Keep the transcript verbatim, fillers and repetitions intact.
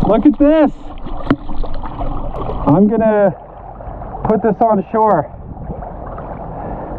Look at this. I'm gonna put this on shore.